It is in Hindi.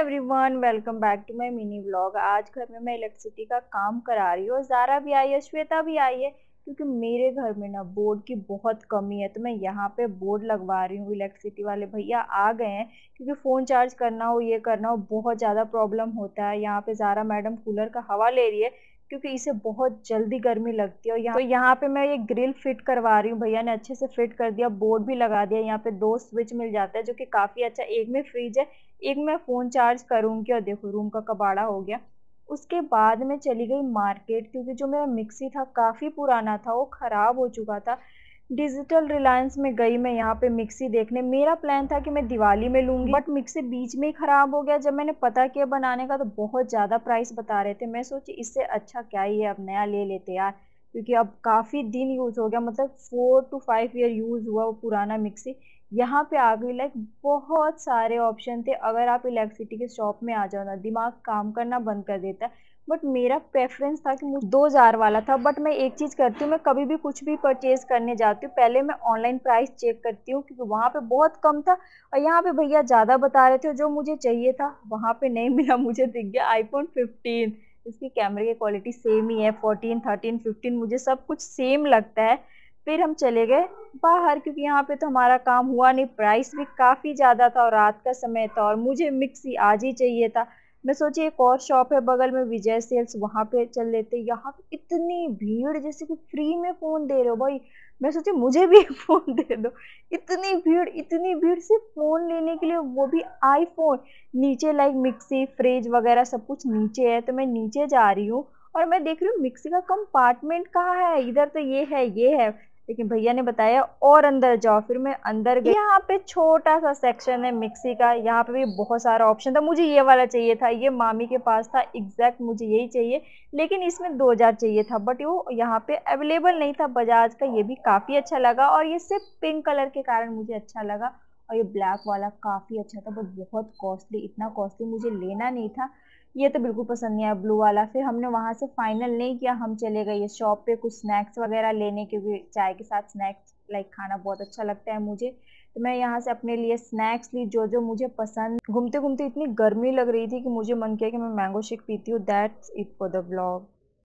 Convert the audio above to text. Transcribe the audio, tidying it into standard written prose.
Everyone, welcome back to my mini vlog. आज घर में मैं इलेक्ट्रिसिटी का काम करा रही हूँ। ज़ारा भी आई है, श्वेता भी आई है, क्योंकि मेरे घर में ना बोर्ड की बहुत कमी है। तो मैं यहाँ पे बोर्ड लगवा रही हूँ। इलेक्ट्रिसिटी वाले भैया आ गए हैं, क्योंकि फ़ोन चार्ज करना हो, ये करना हो, बहुत ज़्यादा प्रॉब्लम होता है। यहाँ पे ज़ारा मैडम कूलर का हवा ले रही है, क्योंकि इसे बहुत जल्दी गर्मी लगती है। और यहाँ पे मैं ये ग्रिल फिट करवा रही हूँ। भैया ने अच्छे से फिट कर दिया, बोर्ड भी लगा दिया। यहाँ पे 2 स्विच मिल जाता है, जो कि काफ़ी अच्छा। एक में फ्रिज है, एक मैं फ़ोन चार्ज करूँगी। और देखो रूम का कबाड़ा हो गया। उसके बाद मैं चली गई मार्केट, क्योंकि जो मेरा मिक्सी था काफ़ी पुराना था, वो ख़राब हो चुका था। डिजिटल रिलायंस में गई मैं यहाँ पे मिक्सी देखने। मेरा प्लान था कि मैं दिवाली में लूँगी, बट मिक्सी बीच में ही ख़राब हो गया। जब मैंने पता किया बनाने का, तो बहुत ज़्यादा प्राइस बता रहे थे। मैं सोची इससे अच्छा क्या ही है, अब नया ले लेते यार, क्योंकि अब काफ़ी दिन यूज़ हो गया, मतलब 4 to 5 ईयर यूज़ हुआ वो पुराना मिक्सी। यहाँ पे आ गई, लाइक बहुत सारे ऑप्शन थे। अगर आप इलेक्ट्रिसिटी के शॉप में आ जाओ ना, दिमाग काम करना बंद कर देता है। बट मेरा प्रेफरेंस था कि मुझे 2000 वाला था। बट मैं एक चीज़ करती हूँ, मैं कभी भी कुछ भी परचेज़ करने जाती हूँ, पहले मैं ऑनलाइन प्राइस चेक करती हूँ, क्योंकि वहाँ पे बहुत कम था और यहाँ पे भैया ज़्यादा बता रहे थे। जो मुझे चाहिए था वहाँ पे नहीं मिला। मुझे दिख गया आईफोन 15। इसकी कैमरे की क्वालिटी सेम ही है। 14, 13, 15 मुझे सब कुछ सेम लगता है। फिर हम चले गए बाहर, क्योंकि यहाँ पे तो हमारा काम हुआ नहीं। प्राइस भी काफ़ी ज़्यादा था और रात का समय था, और मुझे मिक्सी आज ही चाहिए था। मैं सोची एक और शॉप है बगल में, विजय सेल्स, वहाँ पे चल लेते। यहाँ पे इतनी भीड़, जैसे कि फ्री में फ़ोन दे रहे हो भाई। मैं सोची मुझे भी एक फ़ोन दे दो। इतनी भीड़ सिर्फ फ़ोन लेने के लिए, वो भी आईफोन। नीचे लाइक मिक्सी, फ्रिज वगैरह सब कुछ नीचे है। तो मैं नीचे जा रही हूँ और मैं देख रही हूँ मिक्सी का कंपार्टमेंट कहाँ है। इधर तो ये है, लेकिन भैया ने बताया और अंदर जाओ। फिर मैं अंदर गई। यहाँ पे छोटा सा सेक्शन है मिक्सी का। यहाँ पे भी बहुत सारा ऑप्शन था। मुझे ये वाला चाहिए था, ये मामी के पास था, एग्जैक्ट मुझे यही चाहिए। लेकिन इसमें 2000 चाहिए था, बट वो यहाँ पे अवेलेबल नहीं था। बजाज का ये भी काफ़ी अच्छा लगा, और ये सिर्फ पिंक कलर के कारण मुझे अच्छा लगा। और ये ब्लैक वाला काफ़ी अच्छा था, बट बहुत कॉस्टली। इतना कॉस्टली मुझे लेना नहीं था। ये तो बिल्कुल पसंद नहीं आया ब्लू वाला। फिर हमने वहाँ से फाइनल नहीं किया, हम चले गए ये शॉप पे कुछ स्नैक्स वगैरह लेने, क्योंकि चाय के साथ स्नैक्स लाइक खाना बहुत अच्छा लगता है मुझे। तो मैं यहाँ से अपने लिए स्नैक्स ली, जो जो मुझे पसंद। घूमते घूमते इतनी गर्मी लग रही थी कि मुझे मन किया कि मैं मैंगो शेक पीती हूँ। That's it for the vlog.